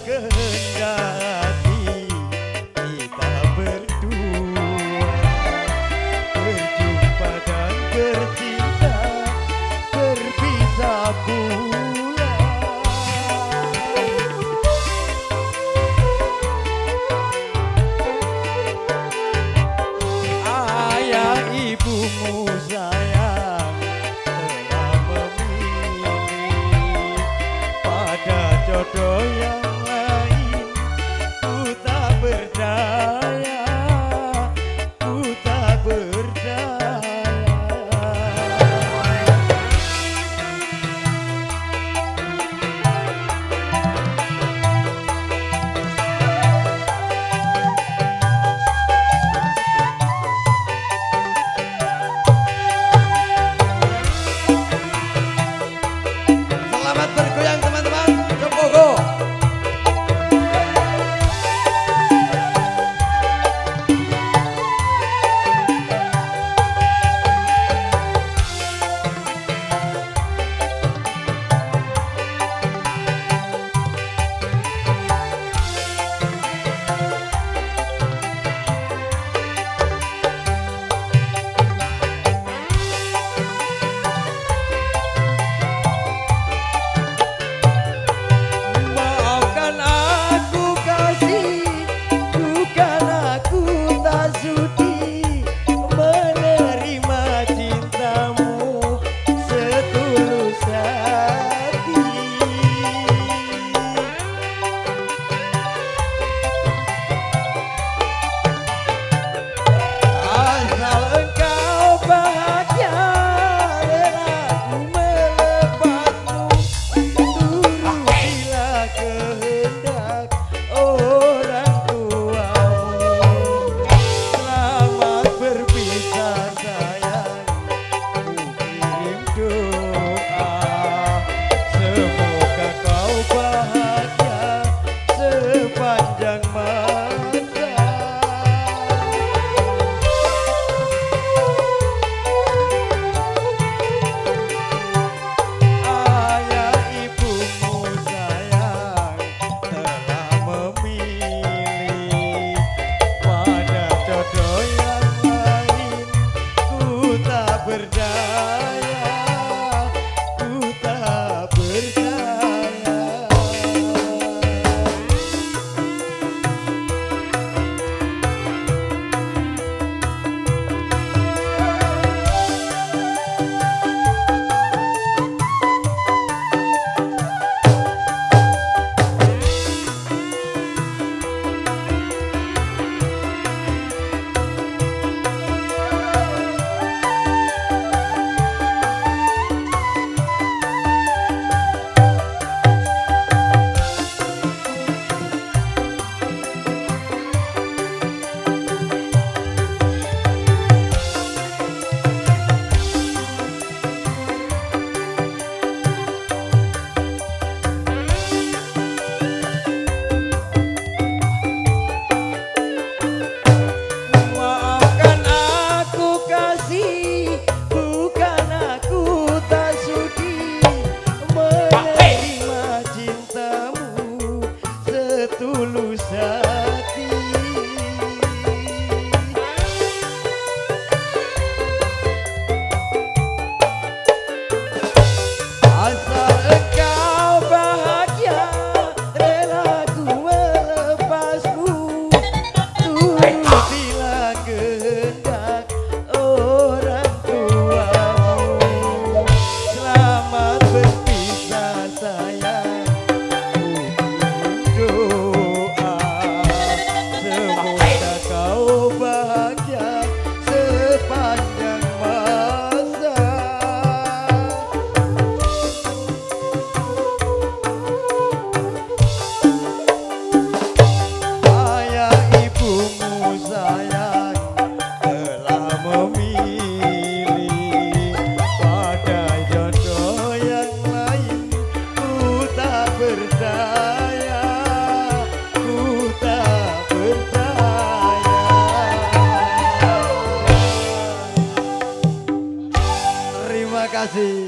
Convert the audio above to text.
kehendaki kita berdua berjumpa dan bercinta, berpisah pula. Ayah ibumu sayang telah memilih pada jodoh yang lain. Ku tak berdaya, ku tak berdaya. Selamat bergoyang teman-teman, Jopogo. Maafkan aku kasih, bukan aku tak sudi menerima cintamu setulus hati. Asal engkau bahagia, rela ku melepasmu. Turutilah kehendak orang tuamu. Selamat berpisah sayang, ku kirim doa. Semoga kau bahagia sepanjang masa. Ayah ibumu sayang telah memilih pada jodoh yang lain. Ku tak berdaya, ku tak berdaya. Maafkan aku kasih, bukan aku tak sudi menerima cintamu setulus hati. Asal engkau bahagia, rela ku melepasmu. Turutilah kehendak orang tuamu. Selamat berpisah sayang, ku kirim doa. Semoga kau bahagia sepanjang masa. Ayah ibumu sayang telah memilih pada jodoh yang lain. Ku tak berdaya, ku tak berdaya. Terima kasih.